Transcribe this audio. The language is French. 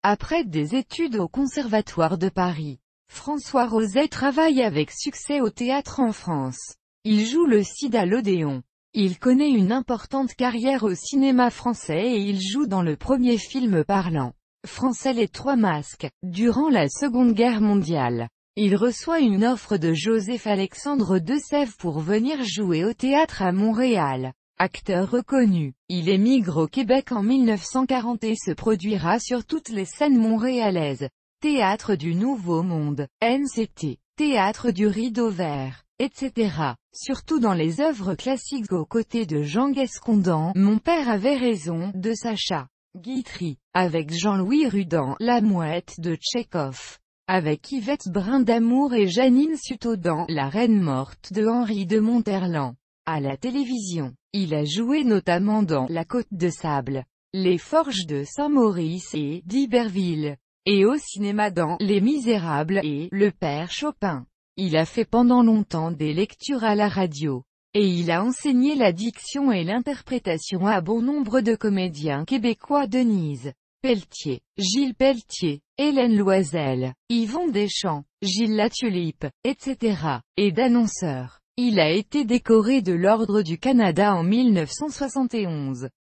Après des études au Conservatoire de Paris, François Roset travaille avec succès au théâtre en France. Il joue le Cid à l'Odéon. Il connaît une importante carrière au cinéma français et il joue dans le premier film parlant français Les Trois Masques, durant la Seconde Guerre mondiale. Il reçoit une offre de Joseph-Alexandre de Sèvres pour venir jouer au théâtre à Montréal. Acteur reconnu, il émigre au Québec en 1940 et se produira sur toutes les scènes montréalaises. Théâtre du Nouveau Monde, NCT, Théâtre du Rideau Vert, etc. Surtout dans les œuvres classiques aux côtés de Jean Gascon dans Mon père avait raison de Sacha Guitry, avec Jean-Louis Rudan, La Mouette de Tchekhov, avec Yvette Brindamour et Janine Suto dans La Reine morte de Henri de Monterland. À la télévision, il a joué notamment dans La Côte de Sable, Les Forges de Saint-Maurice et d'Iberville, et au cinéma dans Les Misérables et Le Père Chopin. Il a fait pendant longtemps des lectures à la radio, et il a enseigné la diction et l'interprétation à bon nombre de comédiens québécois. Denise Pelletier, Gilles Pelletier, Hélène Loisel, Yvon Deschamps, Gilles Latulipe, etc., et d'annonceurs. Il a été décoré de l'Ordre du Canada en 1971.